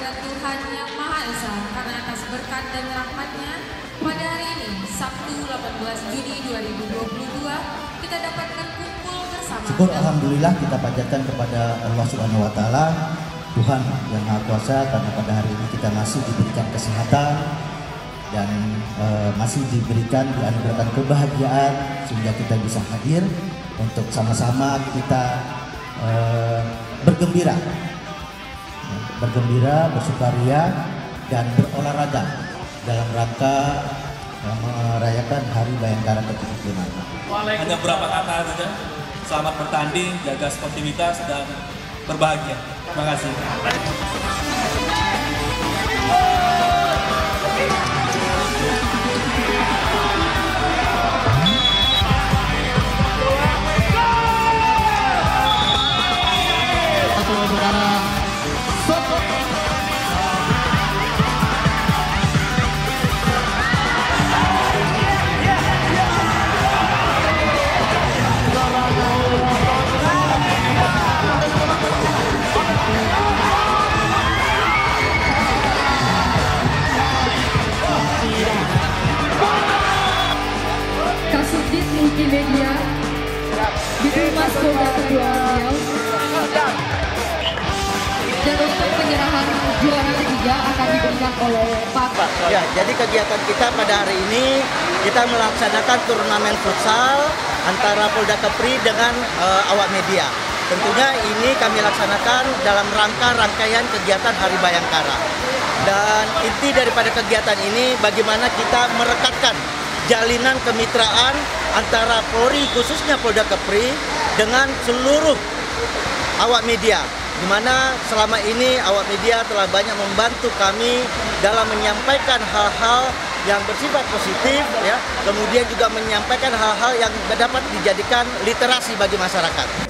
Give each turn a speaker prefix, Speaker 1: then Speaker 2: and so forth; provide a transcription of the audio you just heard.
Speaker 1: kepada Tuhan Yang Maha Esa karena atas berkat dan rahmat-Nya pada hari ini, Sabtu 18 Juni 2022, kita dapat berkumpul bersama.
Speaker 2: Syukur alhamdulillah kita panjatkan kepada Allah Subhanahu wa taala, Tuhan yang Maha Kuasa, karena pada hari ini kita masih diberikan kesehatan dan masih dianugerahkan kebahagiaan sehingga kita bisa hadir untuk sama-sama kita bergembira, bersukaria dan berolahraga dalam rangka merayakan Hari Bayangkara ke-75.
Speaker 3: Hanya beberapa kata saja. Selamat bertanding, jaga sportivitas dan berbahagia. Terima kasih.
Speaker 1: Kasubdit Multimedia di Humas Polda Kedua Riau, dan untuk penyerahan juara ketiga akan diberikan oleh Pak.
Speaker 4: Ya, jadi kegiatan kita pada hari ini kita melaksanakan turnamen futsal antara Polda Kepri dengan awak media. Tentunya ini kami laksanakan dalam rangkaian kegiatan Hari Bayangkara. Dan inti daripada kegiatan ini bagaimana kita merekatkan jalinan kemitraan antara Polri, khususnya Polda Kepri, dengan seluruh awak media, di mana selama ini awak media telah banyak membantu kami dalam menyampaikan hal-hal yang bersifat positif, ya, kemudian juga menyampaikan hal-hal yang dapat dijadikan literasi bagi masyarakat.